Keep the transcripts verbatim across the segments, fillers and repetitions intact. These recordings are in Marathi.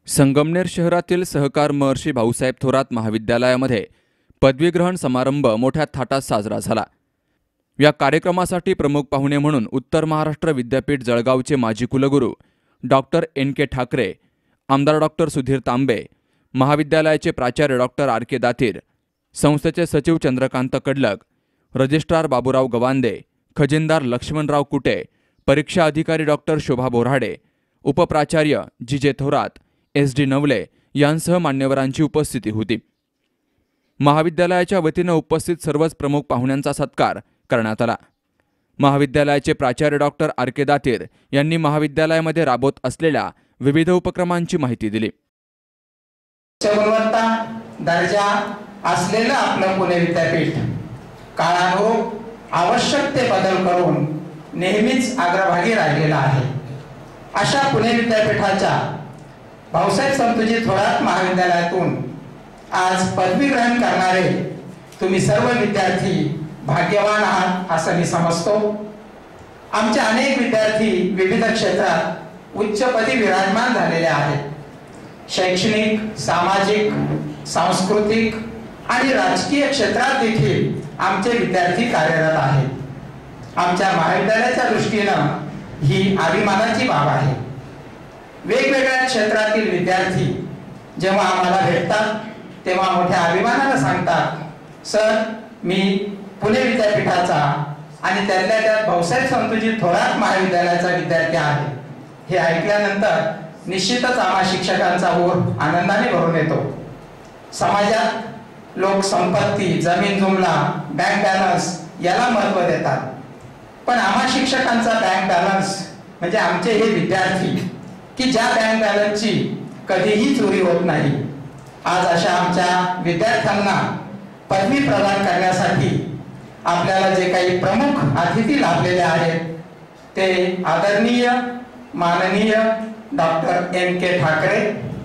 संगमनेर शहरातील सहकार महर्षी भाऊसाहेब थोरात महाविद्यालयामध्ये पदवीग्रहण समारंभ मोठ्या थाटात साजरा झाला। या कार्यक्रमासाठी प्रमुख पाहुणे म्हणून उत्तर महाराष्ट्र विद्यापीठ जळगावचे माजी कुलगुरू डॉक्टर एन के ठाकरे, आमदार डॉक्टर सुधीर तांबे, महाविद्यालयाचे प्राचार्य डॉक्टर आर के दातीर, संस्थेचे सचिव चंद्रकांत कडलक, रजिस्ट्रार बाबूराव गवांदे, खजिनदार लक्ष्मणराव कुटे, परीक्षा अधिकारी डॉक्टर शोभा बोराडे, उपप्राचार्य जी जे थोरात, एस डी नवले यांसह मान्यवरांची उपस्थिती होती। महाविद्यालयाच्या वतीने उपस्थित सर्वच प्रमुख पाहुण्यांचा सत्कार करण्यात आला। महाविद्यालयाचे प्राचार्य डॉक्टर आर के दातीर यांनी महाविद्यालयामध्ये राबवत असलेल्या विविध उपक्रमांची माहिती दिली। गुणवत्ता दर्जा असलेलं आपलं पुणे विद्यापीठ काळानुरूप आवश्यक ते बदल करून नेहमीच अग्रभागी राहिलेला आहे। अशा पुणे विद्यापीठाच्या भाऊसाहेब संतोजी थोरात महाविद्यालयातून आज पदवी ग्रहण करणारे तुम्ही सर्व विद्यार्थी भाग्यवान आहात असं मी समजतो। आमचे अनेक विद्यार्थी विविध क्षेत्रात उच्चपदी विराजमान झालेले आहेत। शैक्षणिक, सामाजिक, सांस्कृतिक आणि राजकीय क्षेत्रात देखील आमचे विद्यार्थी कार्यरत आहेत। आमच्या महाविद्यालयाच्या दृष्टीनं ही अभिमानाची बाब आहे। वेगवेगळ्या क्षेत्रातील विद्यार्थी जेव्हा आम्हाला भेटतात तेव्हा मोठ्या अभिमानाने सांगतात, सर मी पुणे विद्यापीठाचा आणि त्यातल्या त्यात भाऊसाहेब संतोजी थोरात महाविद्यालयाचा विद्यार्थी आहे। हे ऐकल्यानंतर निश्चितच आम्हा शिक्षकांचा ओढ आनंदाने भरून येतो। समाजात लोक संपत्ती, जमीन जुमला, बँक बॅलन्स याला महत्त्व देतात, पण आम्हा शिक्षकांचा बँक बॅलन्स म्हणजे आमचे हे विद्यार्थी की ज्या बँक बॅलन्सची कधीही चोरी होत नाही। आज अशा आमच्या विद्यार्थ्यांना पदवी प्रदान करण्यासाठी आपल्याला जे काही प्रमुख अतिथी लाभलेले आहेत ते आदरणीय माननीय डॉक्टर एन के ठाकरे,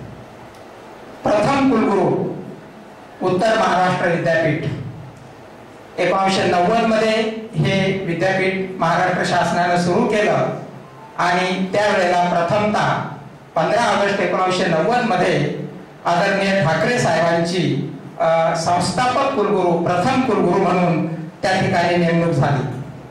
प्रथम कुलगुरू उत्तर महाराष्ट्र विद्यापीठ। एकोणीसशे नव्वद मध्ये हे विद्यापीठ महाराष्ट्र शासनाने सुरू केलं आणि त्यावेळेला प्रथमतः पंधरा ऑगस्ट एकोणीसशे नव्वद मध्ये आदरणीय ठाकरे साहेबांची संस्थापक कुलगुरू, प्रथम कुलगुरू म्हणून त्या ठिकाणी नेमणूक झाली।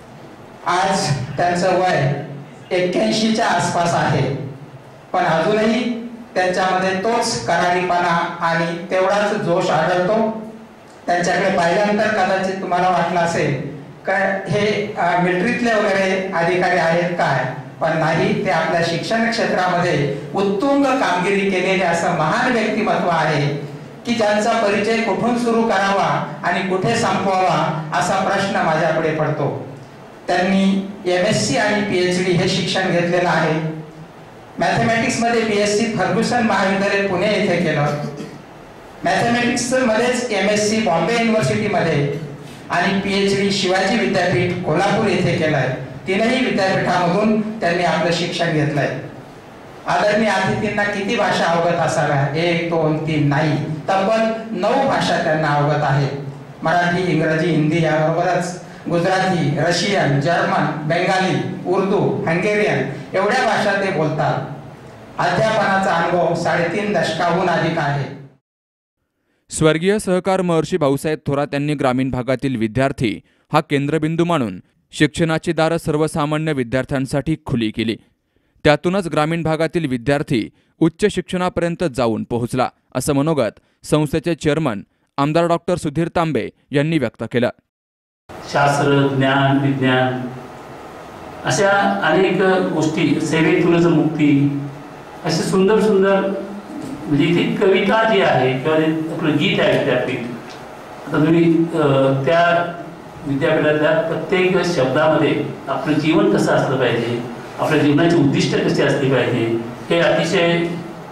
आज त्यांचं वय एक्क्याऐंशीच्या आसपास आहे, पण अजूनही त्यांच्यामध्ये तोच करारीपणा आणि तेवढाच जोश आढळतो। त्यांच्याकडे पाहिल्यानंतर कदाचित तुम्हाला वाटलं असेल का हे मिलिटरीतले वगैरे अधिकारी आहेत काय, पण नाही, ते आपल्या शिक्षण क्षेत्रामध्ये उत्तुंग कामगिरी केलेले असं महान व्यक्तिमत्व आहे की ज्यांचा परिचय कुठून सुरू करावा आणि कुठे संपवावा असा प्रश्न माझ्यापुढे पडतो। त्यांनी एम एस सी आणि पी एच डी हे शिक्षण घेतलेलं आहे। मॅथमॅटिक्स मध्ये बी एस सी फर्ग्युसन महाविद्यालय पुणे येथे केलं। मॅथमॅटिक्स मध्येच M S C Bombay University मध्ये आणि पी एच डी शिवाजी विद्यापीठ कोल्हापूर येथे केलंय। तीनही विद्यापीठामधून त्यांनी आपलं शिक्षण घेतलंय। आदरणीय अतिथींना किती भाषा अवगत असाव्या? एक, दोन, तीन नाही, तब्बल नऊ भाषा त्यांना अवगत आहेत। मराठी, इंग्रजी, हिंदी याबरोबरच Gujarati, Russian, German, Bengali, Urdu, Hungarian एवढ्या भाषा ते बोलतात। अध्यापनाचा अनुभव साडेतीन दशकाहून अधिक आहे। स्वर्गीय सहकार महर्षी भाऊसाहेब थोरात यांनी ग्रामीण भागातील विद्यार्थी हा केंद्रबिंदू मानून शिक्षणाची दारं सर्वसामान्य विद्यार्थ्यांसाठी खुली केली। त्यातूनच ग्रामीण भागातील विद्यार्थी उच्च शिक्षणापर्यंत जाऊन पोहोचला असं मनोगत संस्थेचे चेअरमन आमदार डॉक्टर सुधीर तांबे यांनी व्यक्त केलं। शास्त्र, ज्ञान, विज्ञान अशा अनेक गोष्टी, सेवेतूनच मुक्ती, असे सुंदर सुंदर म्हणजे इथे कविता जी आहे किंवा आपलं गीत आहे विद्यापीठ, आता तुम्ही त्या विद्यापीठातल्या प्रत्येक शब्दामध्ये आपलं जीवन कसं असलं पाहिजे, आपल्या जीवनाची उद्दिष्ट कशी असली पाहिजे हे अतिशय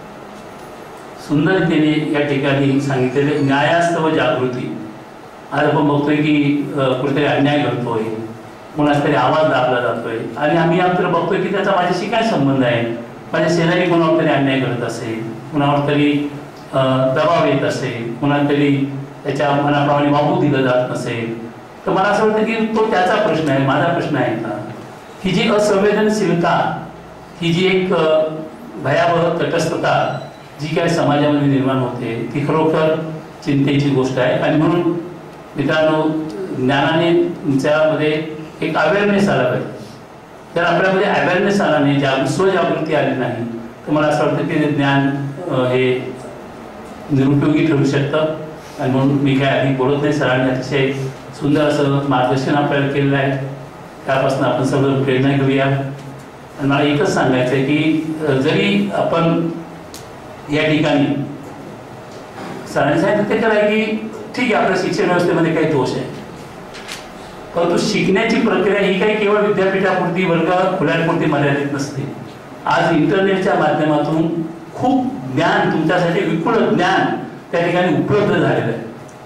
सुंदरतेने या ठिकाणी सांगितलेले। न्यायास्तव जागृती, आज आपण बघतोय की कुठेतरी अन्याय घडतोय, कोणाचा तरी आवाज दाबला जातोय आणि आम्ही मात्र बघतोय की त्याचा माझ्याशी काय संबंध आहे। माझ्या शेजारी कोणावर तरी अन्याय घडत असेल, कोणावर तरी दबाव येत असेल, कोणाला तरी त्याच्या मनाप्रमाणे वागू दिलं जात नसेल, तर मला असं वाटतं की तो त्याचा प्रश्न आहे, माझा प्रश्न आहे का? ही जी असंवेदनशीलता, ही जी एक भयावह तटस्थता जी काय समाजामध्ये निर्माण होते ती खरोखर चिंतेची गोष्ट आहे. आणि म्हणून मित्रांनो, ज्ञानाने तुमच्यामध्ये एक अवेअरनेस आला पाहिजे. जर आपल्यामध्ये अवेअरनेस आला नाही, जाग स्वजागृती आली नाही, तर मला असं वाटतं की ज्ञान हे निरुपयोगी ठरू शकतं. आणि म्हणून मी काय अधिक बोलत नाही. सरांनी अतिशय सुंदर असं मार्गदर्शन आपल्याला केलेलं आहे. त्यापासून आपण सगळं प्रेरणा घेऊया. आणि मला एकच सांगायचं आहे की जरी आपण या ठिकाणी सरांनी सांगितलं ते काय की ठीक आहे, आपल्या शिक्षण व्यवस्थेमध्ये काही दोष आहे, परंतु शिकण्याची प्रक्रिया ही काही केवळ विद्यापीठापुरती वर्ग खुल्यापुरती मर्यादित नसते. आज इंटरनेटच्या माध्यमातून खूप ज्ञान तुमच्यासाठी विपुल ज्ञान त्या ठिकाणी उपलब्ध झालेलं आहे.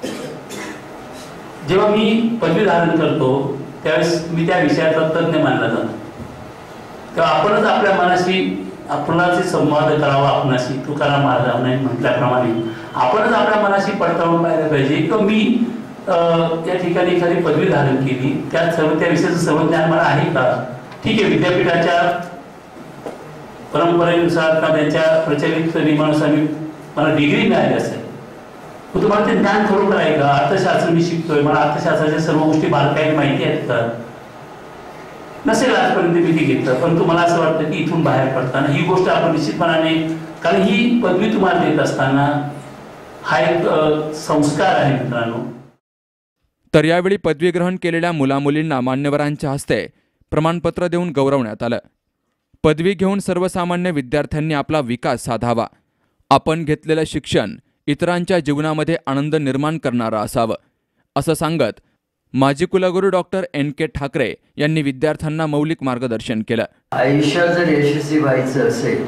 जेव्हा मी पदवी धारण करतो त्यावेळेस मी त्या विषयाचा तज्ञ मानला जातो. तेव्हा आपणच आपल्या मनाशी आपणाशी संवाद करावा. आपणाशी तुकाराम महाराजांनी म्हटल्याप्रमाणे आपणच आपल्या मनाशी पडताळून पाहायला पाहिजे की मी त्या ठिकाणी एखादी पदवी धारण केली, त्यात सर्व त्या विषयाचं सर्व ज्ञान मला आहे का. ठीक आहे, विद्यापीठाच्या परंपरेनुसार किंवा त्यांच्या प्रचलित नियमानुसार मला डिग्री मिळाली असेल, पण तुम्हाला ते ज्ञान खरोखर आहे का. अर्थशास्त्र मी शिकतोय, मला अर्थशास्त्राच्या सर्व गोष्टी बारकाईने माहिती आहेत का. नसेल आजपर्यंत मी ती घेतलं, परंतु मला असं वाटतं की इथून बाहेर पडताना ही गोष्ट आपण निश्चितपणाने, कारण ही पदवी तुम्हाला देत असताना हा एक संस्कार आहे मित्रांनो. तर यावेळी पदवी ग्रहण केलेल्या मुलामुलींना मान्यवरांच्या हस्ते प्रमाणपत्र देऊन गौरवण्यात आलं. पदवी घेऊन सर्वसामान्य विद्यार्थ्यांनी आपला विकास साधावा. आपण घेतलेलं शिक्षण इतरांच्या जीवनामध्ये आनंद निर्माण करणारं असावं, असं सांगत माजी कुलगुरू डॉक्टर एन के ठाकरे यांनी विद्यार्थ्यांना मौलिक मार्गदर्शन केलं. आयुष्यात जर यशस्वी व्हायचं असेल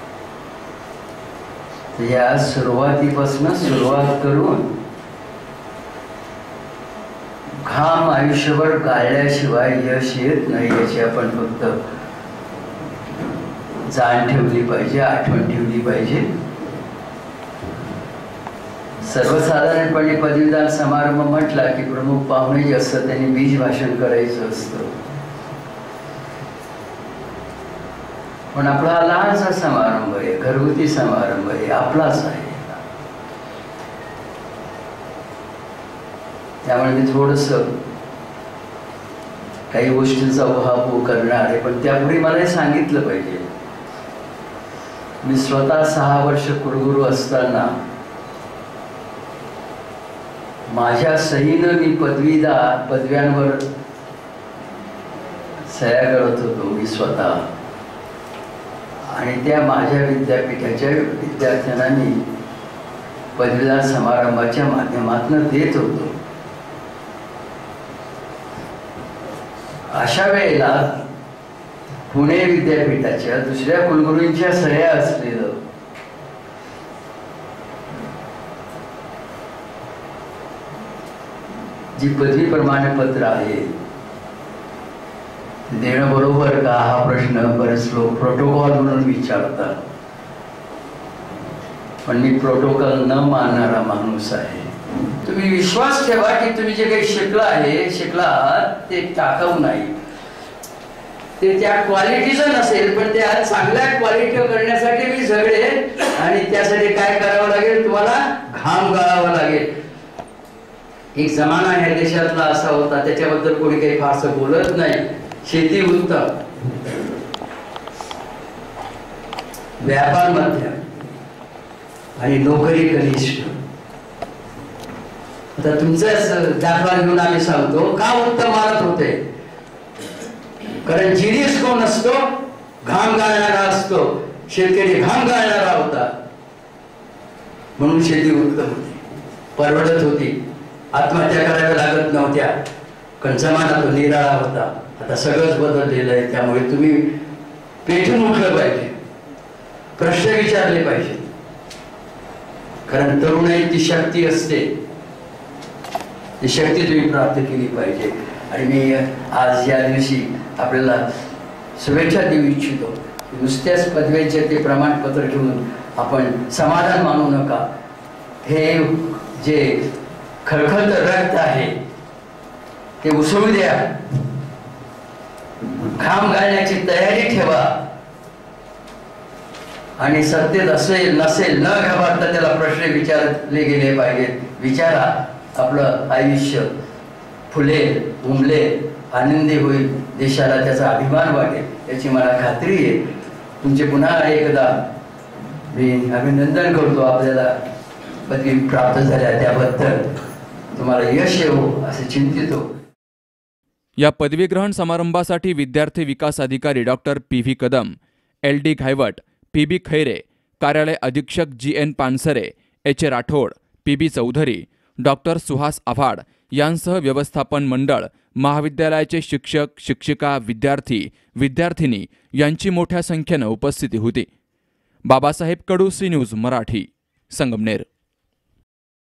तर या सुरुवातीपासून सुरुवात करून घाम आयुष्यभर गाळल्याशिवाय यश येत नाही याची आपण फक्त जाण ठेवली पाहिजे, आठवण ठेवली पाहिजे. सर्वसाधारणपणे पदवीदान समारंभ म्हटला की प्रमुख पाहुणे जे असतात त्यांनी बीज भाषण करायचं असतं, पण आपला हा लहानसा समारंभ आहे, घरगुती समारंभ आहे, आपलाच आहे. त्यामुळे मी थोडस काही गोष्टींचा उहापोह करणार आहे, पण त्यापूर्वी मला हे सांगितलं पाहिजे. मी स्वतः सहा वर्ष कुलगुरू असताना माझ्या सहीनं मी पदवीदार पदव्यांवर सह्या करत होतो मी स्वतः, आणि त्या माझ्या विद्यापीठाच्या विद्यार्थ्यांना मी पदवीदान समारंभाच्या माध्यमातून देत होतो. अशा वेळेला पुणे विद्यापीठाच्या दुसऱ्या कुलगुरूंच्या सह्या असलेलं जी पदवी प्रमाणपत्र आहे देणं बरोबर का हा प्रश्न बरेच लोक प्रोटोकॉल म्हणून विचारतात, पण मी प्रोटोकॉल न मानणारा माणूस आहे. तुम्ही विश्वास ठेवा की तुम्ही जे काही शिकला आहे शिकला ते टाकाऊ नाही, ते त्या क्वालिटीचं नसेल, पण त्या चांगल्या क्वालिटी करण्यासाठी मी झगडे. आणि त्यासाठी काय करावं लागेल, तुम्हाला घाम गाळावा लागेल. एक जमाना ह्या देशातला असा होता, त्याच्याबद्दल कोणी काही फारसं बोलत नाही. शेती उत्तम, व्यापार मध्यम आणि नोकरी कनिष्ठ. आता तुमचाच दाखला घेऊन आम्ही सांगतो का उत्तम मानत होते, कारण जिनियस कोण असतो, घाम गाळणारा असतो. शेतकरी घाम गाळणारा होता म्हणून शेती उत्तम होती, परवडत होती, आत्महत्या कराव्या लागत नव्हत्या, कारण जमाना तो निराळा होता. आता सगळंच बदललेलं आहे. त्यामुळे तुम्ही पेटून उठलं पाहिजे, प्रश्न विचारले पाहिजे, कारण तरुणाई ती शक्ती असते, ती शक्ती तुम्ही प्राप्त केली पाहिजे. आणि मी आज या दिवशी आपल्याला शुभेच्छा देऊ इच्छितो. नुसत्याच पदव्यांचे ते प्रमाणपत्र घेऊन आपण समाधान मानू नका. हे जे खळखळत रक्त आहे ते उसळू द्या, घाम घालण्याची तयारी ठेवा. आणि सत्तेत असेल नसेल न घाबरता त्याला प्रश्न विचारले गेले पाहिजेत. विचारा, आपलं आयुष्य फुलेल, उमलेल, आनंदी होईल, देशाला त्याचा अभिमान वाटेल याची मला खात्री आहे. तुमचे पुन्हा एकदा मी अभिनंदन करतो. आपल्याला पदवी प्राप्त झाल्या त्याबद्दल तुम्हाला यश येवो असे चिंतितो. या पदवीग्रहण समारंभासाठी विद्यार्थी विकास अधिकारी doctor P V Kadam, L D Ghaywat, P B Khaire, कार्यालय अधीक्षक G N Pansare, H A Rathod, P B Chaudhari, doctor Suhas Avhad यांसह व्यवस्थापन मंडळ, महाविद्यालयाचे शिक्षक, शिक्षिका, विद्यार्थी, विद्यार्थिनी यांची मोठ्या संख्येनं उपस्थिती होती. Babasaheb Kadu, C News Marathi, Sangamner.